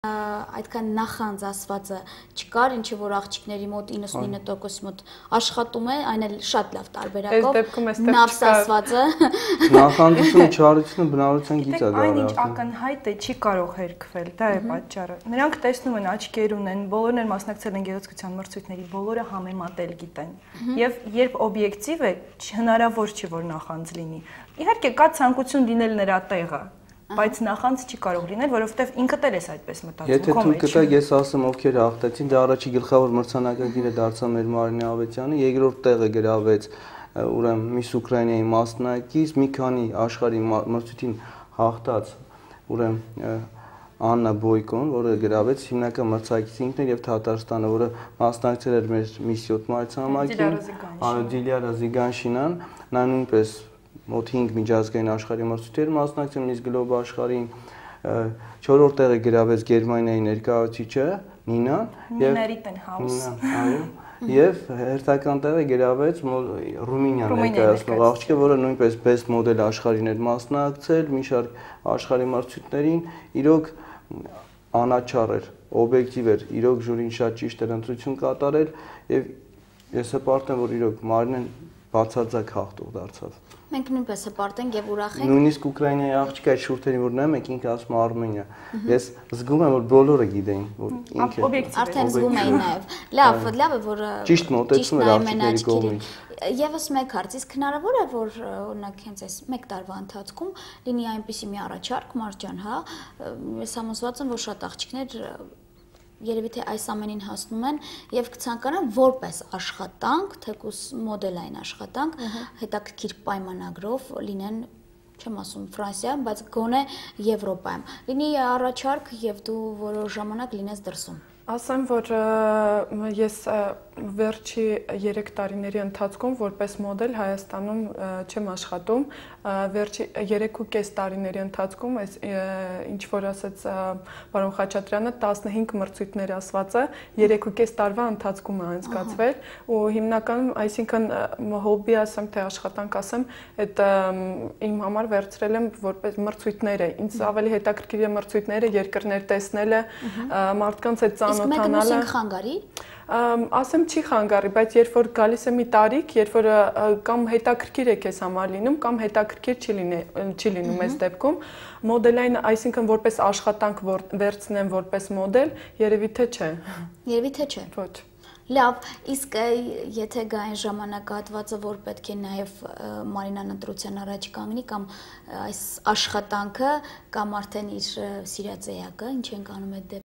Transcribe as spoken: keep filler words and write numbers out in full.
այդքան նախանձ ասվածը չկար, ինչը որ աղջիկների մոտ իննսունինը տոկոս մոտ աշխատում է, այն էլ շատ լավ տարբերակով, նավս ասվածը։ Նախանձությունը, չարությունը բնավորության գիծ է դա։ Այն ինչ ակնհայտ է, չի կարող հերքվել, դա է պատճառը։ Նրանք տեսնում են, աչքեր ունեն, բոլորն են մասնակցել են գեղեցկության մրցույթների, բոլորը համեմատել գիտեն։ Եվ երբ օբյեկտիվ է, հնարավոր չի որ նախանձ լինի։ Իհարկե կա ցանկություն լինել նրա տեղը, բայց նախանձ չի կարող լինել, որովհետև ինքդ էլ ես այդպես մտածում։ Եթե թույլ կտակ, ես ասեմ ովքեր հաղթեցին, դա առաջի գլխավոր մրցանակակիրը դարձավ մեր Մարինե Ավետյանը, երկրորդ տեղը գրավեց ուրեմն Միս Ուկրաինայի մասնակից, մի քանի աշխարհի մրցույթին հաղթած ուրեմն Աննա Բոյկոն, որը գրավեց հիմնական մրցակիցը ինքն էր եւ Թաթարստանը, որը մասնակցել էր մեր Միս յոթ մայրցամաքին, Դիլիարա Զիգանշինան, նա նույնպես մոտ հինգ միջազգային աշխարհի մրցույթեր մասնակցել, Միս Գլոբ աշխարհին, չորրորդ տեղը գրավեց Գերմանիայի ներկայացուցիչը Նինան եւ այո, եւ հերթական տեղը գրավեց Ռումինիան ներկայացնող աղջիկը, որը նույնպես best model աշխարհին էր մասնակցել, մի շարք աշխարհի մրցույթներին, իրոք անաչառ էր, օբյեկտիվ էր, իրոք ժյուրին շատ ճիշտ էր ընտրություն կատարել եւ ես հպարտ եմ, որ իրոք Մարինեն բացարձակ հաղթող դարձավ։ Մենք նույնպես հպարտ ենք եւ ուրախ ենք։ Նույնիսկ Ուկրաինայի աղջիկը այդ շուրթերին որ նայում եք, ինքը ասում է Արմենիա։ Ես զգում եմ, որ բոլորը գիտեին, որ ինքը արդեն զգում էին նաեւ։ Լավ, լավ է, որ ճիշտ մոտեցում էր աղջիկների կողմից։ Եվս մեկ հարց, իսկ հնարավոր է, որ օրինակ հենց այս մեկ տարվա ընթացքում լինի այնպիսի մի առաջարկ, Մարջան, հա, ես համոզված եմ, որ շատ աղջիկներ երևի թե այս ամենին հասնում են եւ կցանկանան որպես աշխատանք, թեկուս մոդելային աշխատանք, հետաքրքիր պայմանագրով լինեն, չեմ ասում Ֆրանսիայում, բայց գոնե Եվրոպայում։ Լինի առաջարկ եւ դու որոշ ժամանակ լինես դրսում։ Ասեմ, որ ես վերջի երեք տարիների ընթացքում որպես մոդել Հայաստանում չեմ աշխատում, վերջի երեք ու կես տարիների ընթացքում այս ինչ որ ասաց պարոն Խաչատրյանը տասնհինգ մրցույթներ ասված է, երեք ու կես տարվա ընթացքում է անցկացվել ու հիմնականում, այսինքն հոբբի ասեմ թե աշխատանք ասեմ, այդ իմ համար վերցրել եմ որպես մրցույթները, ինձ ավելի հետաքրքիր է մրցույթները, երկրներ տեսնելը, մարդկանց հետ Իսկ մեկը մյուսին խանգարի։ Ասեմ չի խանգարի, բայց երբ որ գալիս է մի տարիք, երբ որ կամ հետաքրքիր է քեզ համար լինում, կամ հետաքրքիր չի լինի, չի լինում այս դեպքում, մոդելային, այսինքն որպես աշխատանք վերցնեմ որպես մոդել, երևի թե չէ։ Երևի թե չէ։ Ոչ։ Լավ, իսկ եթե գա այն ժամանակահատվածը, որ պետք է նաև Մարինան ընտրության առաջ կանգնի կամ այս աշխատանքը կամ արդեն իր սիրած էակը, ինչ ենք անում այդ